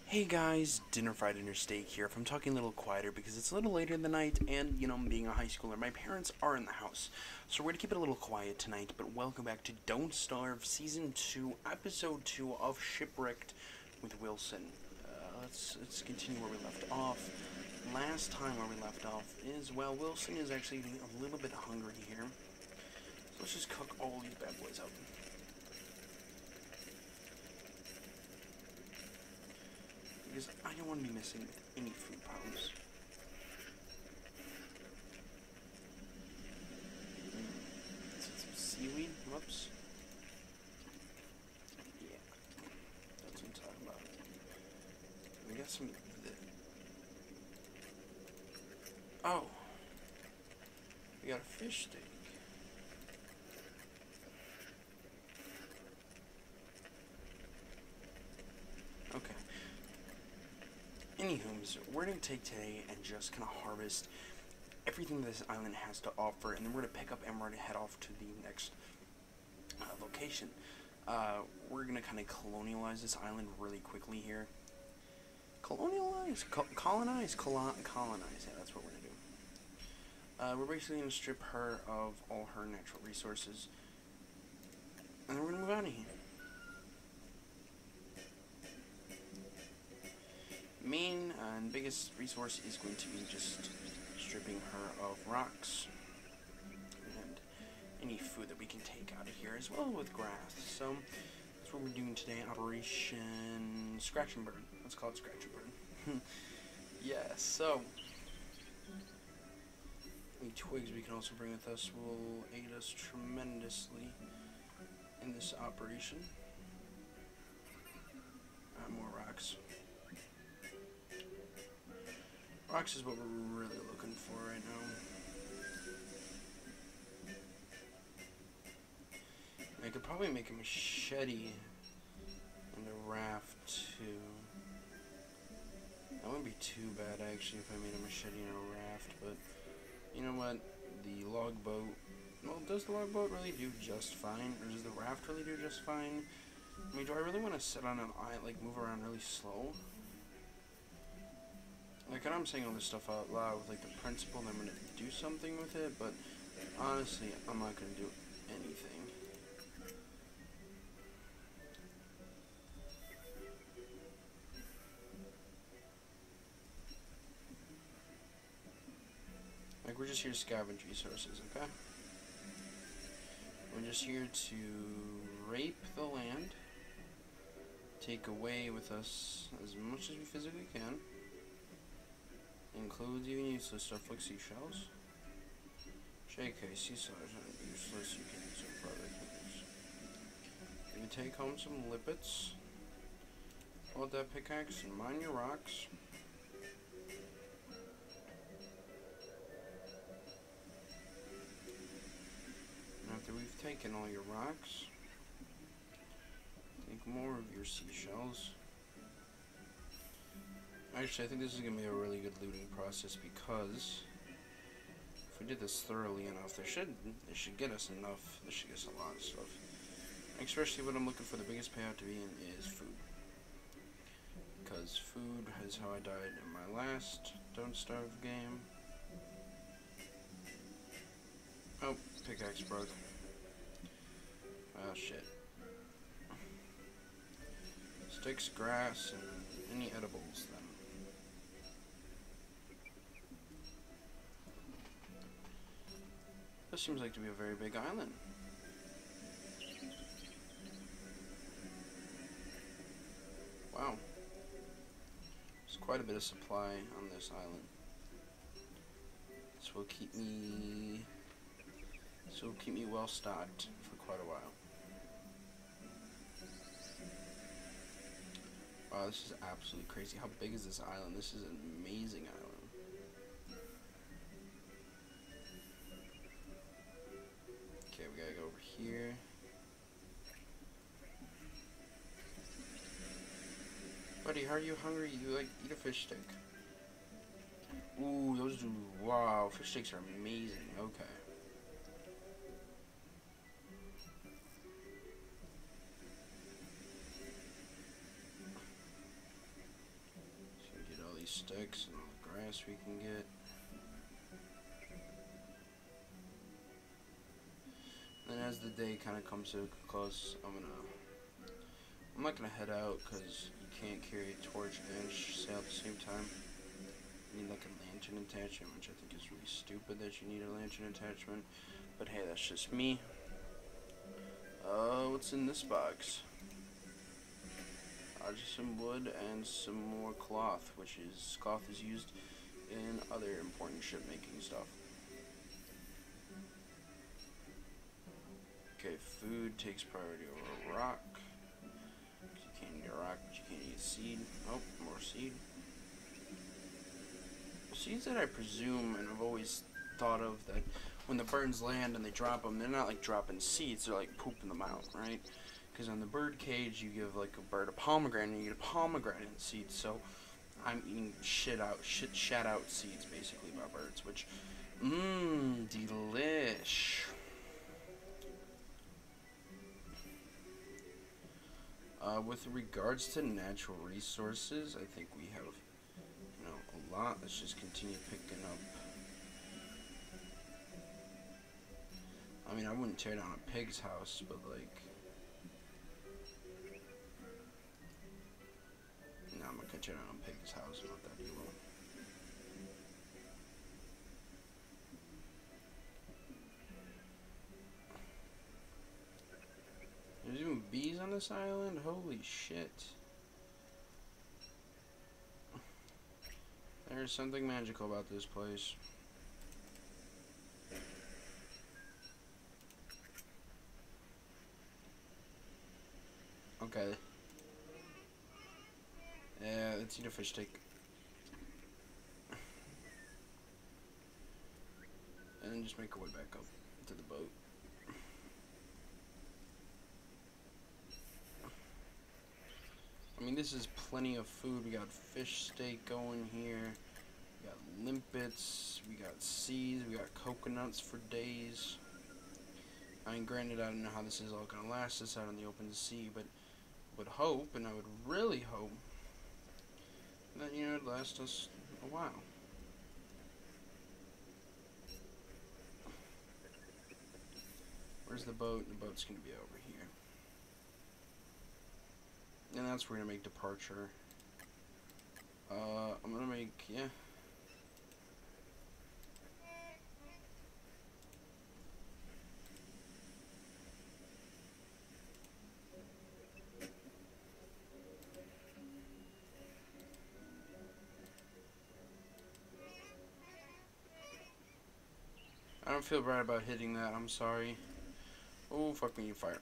Hey guys, Dinner Fried Dinner Steak here. If I'm talking a little quieter because it's a little later in the night and, being a high schooler, my parents are in the house. So we're going to keep it a little quiet tonight, but welcome back to Don't Starve Season 2, Episode 2 of Shipwrecked with Wilson. Let's continue where we left off. Last time where we left off is, well, Wilson is actually getting a little bit hungry here. So let's just cook all these bad boys up. Because I don't want to be messing with any food problems. Some seaweed? Whoops. Yeah. That's what I'm talking about. We got some... Oh. We got a fish steak. Okay. Anywho, we're going to take today and just kind of harvest everything this island has to offer, and then we're going to pick up and we're going to head off to the next location. We're going to kind of colonialize this island really quickly here. Colonize? Colonize? Colonize. Yeah, that's what we're going to do. We're basically going to strip her of all her natural resources, and then we're going to move out of here. Main and biggest resource is going to be just stripping her of rocks and any food that we can take out of here, as well with grass. So that's what we're doing today. Operation Scratch and Burn. Let's call it Scratch and Burn. Yeah. So any twigs we can also bring with us will aid us tremendously in this operation. More rocks. Rocks is what we're really looking for right now. I could probably make a machete and a raft too. That wouldn't be too bad actually if I made a machete and a raft, but you know what? The log boat, well, does the log boat really do just fine? Or does the raft really do just fine? I mean, do I really want to sit on an island, like move around really slow? Like, I'm saying all this stuff out loud with, like, the principle that I'm going to do something with it, but honestly, I'm not going to do anything. Like, we're just here to scavenge resources, okay? We're just here to rape the land, take away with us as much as we physically can. Includes even useless stuff like seashells. JK, seashells are useless, you can use them for other things. You can take home some lippets. Hold that pickaxe and mine your rocks. After we've taken all your rocks, take more of your seashells. Actually, I think this is going to be a really good looting process because if we did this thoroughly enough, they should get us enough. This should get us a lot of stuff. Especially what I'm looking for the biggest payout to be in is food. Because food is how I died in my last Don't Starve game. Oh, pickaxe broke. Oh shit. Sticks, grass, and any edibles then. This seems like to be a very big island. Wow. There's quite a bit of supply on this island. This will keep me well stocked for quite a while. Wow, this is absolutely crazy. How big is this island? This is an amazing island. Okay, we gotta go over here. Buddy, how are you hungry? You like eat a fish stick. Ooh, those do. Wow, fish sticks are amazing. Okay. sticks and all the grass we can get. And as the day kind of comes to a close, I'm not gonna head out because you can't carry a torch and sail at the same time. You need like a lantern attachment, which I think is really stupid that you need a lantern attachment. But hey, that's just me. What's in this box? Just some wood and some more cloth, cloth is used in other important ship making stuff. Okay, food takes priority over a rock. You can't eat a rock, but you can't eat a seed. Oh, more seed. Seeds that I presume and I've always thought of that when the birds land and they drop them, they're not like dropping seeds, they're like pooping them out, right? Because on the bird cage, you give like a bird a pomegranate, and you get a pomegranate seed. So I'm eating shat out seeds basically by birds, which delish. With regards to natural resources, I think we have, a lot. Let's just continue picking up. I mean, I wouldn't tear down a pig's house, but like, no, I'm not gonna tear down a pig's house. I'm not that evil. There's even bees on this island? Holy shit. There's something magical about this place. Okay. Yeah, let's eat a fish stick. And then just make our way back up to the boat. I mean, this is plenty of food. We got fish steak going here. We got limpets. We got seeds. We got coconuts for days. I mean, granted, I don't know how this is all going to last us out in the open sea, but would hope, and I would really hope, that, it'd last us a while. Where's the boat? The boat's going to be over here. And that's where we're going to make departure. I'm going to make, yeah. I don't feel bad about hitting that, I'm sorry. Oh, fuck me, you fire.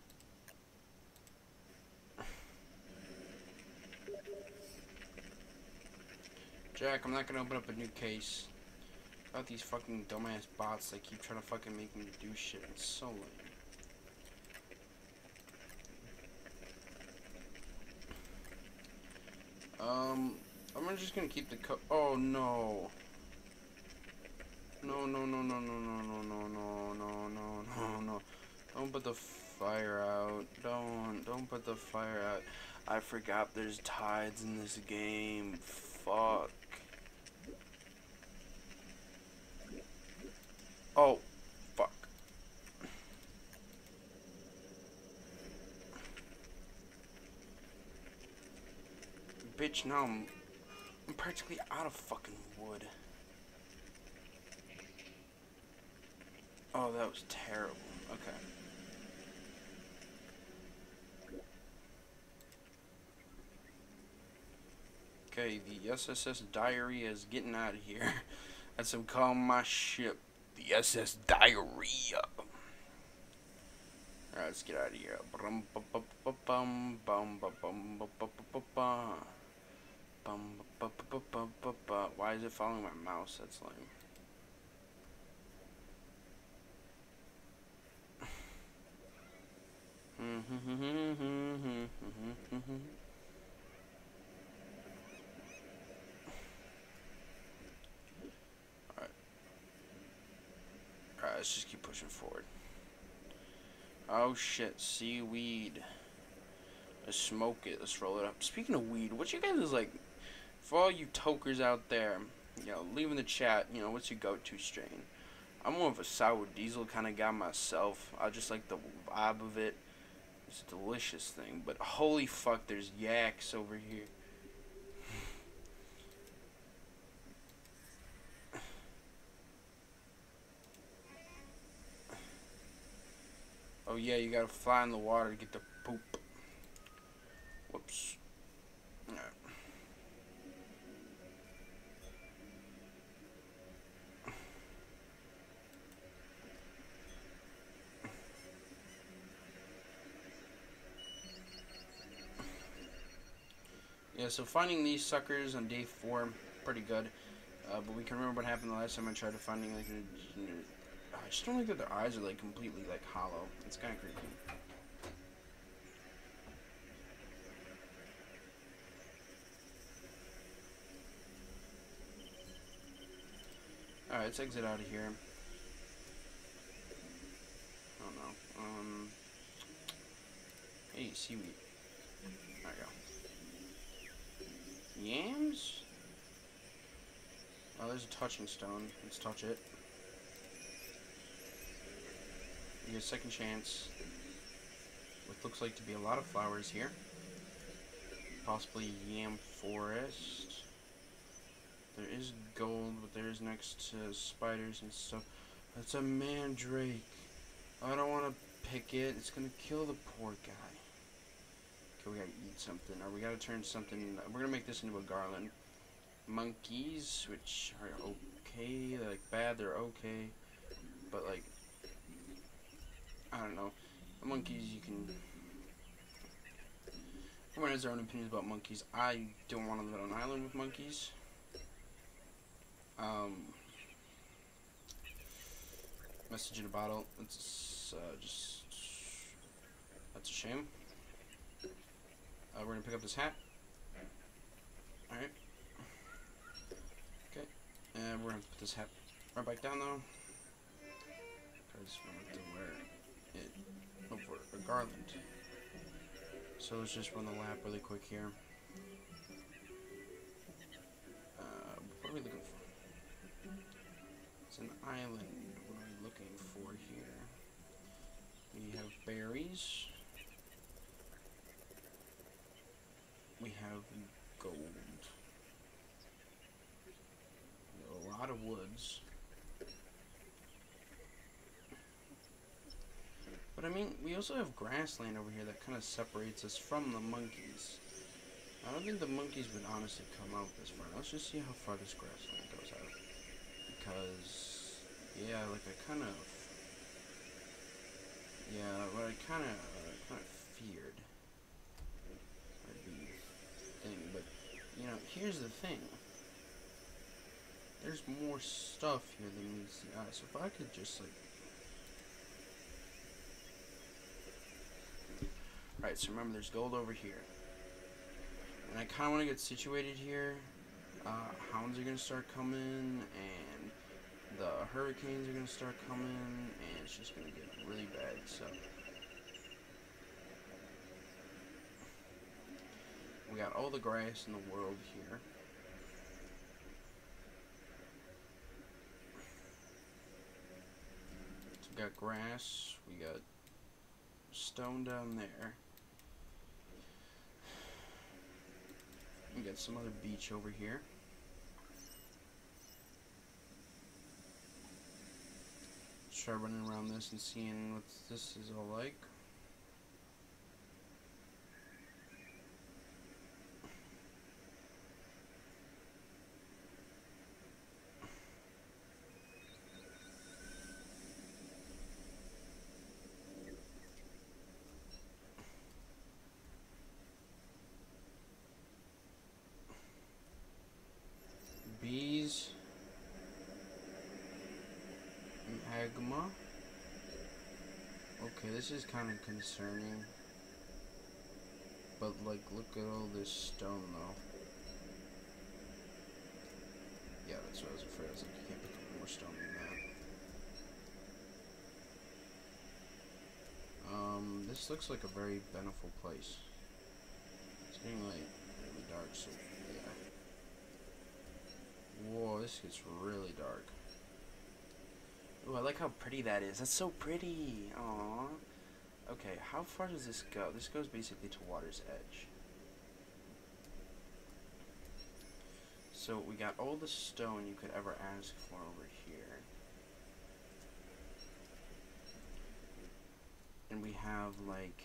Jack, I'm not gonna open up a new case. About these fucking dumbass bots that keep trying to fucking make me do shit. It's so lame. I'm just gonna keep the oh no. No. Don't put the fire out. Don't put the fire out. I forgot there's tides in this game. Fuck. Oh, fuck. Bitch, now I'm practically out of fucking wood. Oh, that was terrible. Okay. Okay, the SSS Diarrhea is getting out of here. That's what I'm calling my ship. The SS Diarrhea. Alright, let's get out of here. Why is it following my mouse? That's lame. Alright, let's just keep pushing forward. Oh shit, seaweed. Let's smoke it, let's roll it up. Speaking of weed, what you guys' like For all you tokers out there, leave in the chat, what's your go-to strain? I'm more of a sour diesel kind of guy myself. I just like the vibe of it. It's a delicious thing, but holy fuck, there's yaks over here. Oh yeah, you gotta fly in the water to get the poop. Whoops. Alright. Yeah, so finding these suckers on day 4, pretty good. But we can remember what happened the last time I tried to finding, like, I just don't like that their eyes are, like, completely, like, hollow. It's kind of creepy. Alright, let's exit out of here. Oh no. Hey, seaweed. There we go. Yams? Oh, there's a touching stone. Let's touch it. You get a second chance. What looks like to be a lot of flowers here. Possibly yam forest. There is gold, but there is next to spiders and stuff. That's a mandrake. I don't want to pick it. It's gonna kill the poor guy. Okay, we gotta eat something, or we gotta turn something. We're gonna make this into a garland. Monkeys, which are okay. They're like bad. They're okay, but like I don't know. The monkeys, you can. Everyone has their own opinions about monkeys. I don't want to live on an island with monkeys. Message in a bottle. It's just that's a shame. We're gonna pick up this hat. All right. Okay. And we're gonna put this hat right back down though. I just wanted to wear it over a garland. So let's just run the lap really quick here. What are we looking for? It's an island. What are we looking for here? We have berries. We have gold. We have a lot of woods. But I mean, we also have grassland over here that kind of separates us from the monkeys. I don't think the monkeys would honestly come out this far. Let's just see how far this grassland goes out. Because, yeah, like I kind of, what I kind of feared would be the thing. But, here's the thing. There's more stuff here than meets the eye. So if I could just, like, right, so remember there's gold over here. And I kind of want to get situated here. Hounds are going to start coming, and the hurricanes are going to start coming, and it's just going to get really bad, so. We got all the grass in the world here. So we got grass, we got stone down there. We got some other beach over here. Let's try running around this and seeing what this is all like. Bees. Magma. Okay, this is kind of concerning. But, like, look at all this stone, though. Yeah, that's what I was afraid. I was like, you can't pick up more stone than that. This looks like a very beneficial place. It's getting, like, really dark, so, yeah. this gets really dark. Ooh, I like how pretty that is. That's so pretty. Aww. Okay, how far does this go? This goes basically to water's edge. So we got all the stone you could ever ask for over here. And we have, like,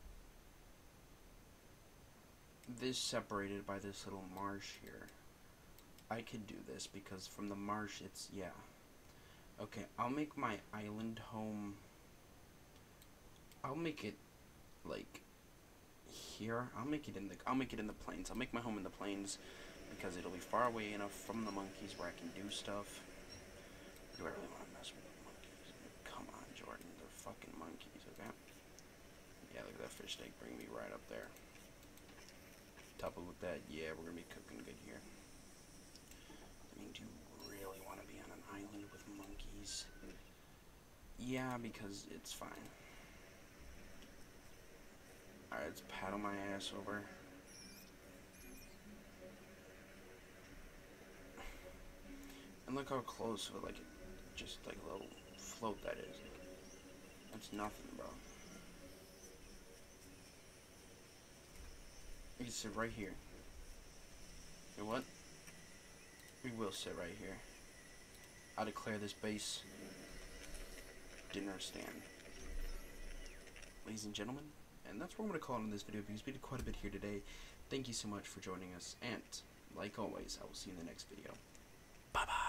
this separated by this little marsh here. I could do this because from the marsh it's, yeah. Okay, I'll make my island home. I'll make it like here. I'll make it in the plains. I'll make my home in the plains because it'll be far away enough from the monkeys where I can do stuff. Or do I really want to mess with the monkeys? Come on, Jordan, they're fucking monkeys, okay? Yeah, look at that fish tank, bring me right up there. Top it with that, yeah, we're gonna be cooking good here. I mean, do you really want to be on an island with monkeys? Yeah, because it's fine. Alright, let's paddle my ass over. And look how close with, like, just like a little float that is. That's nothing, bro. We can sit right here. You know what? We will sit right here. I declare this base dinner stand. Ladies and gentlemen, and that's what I'm going to call it in this video because we did quite a bit here today. Thank you so much for joining us, and like always, I will see you in the next video. Bye-bye.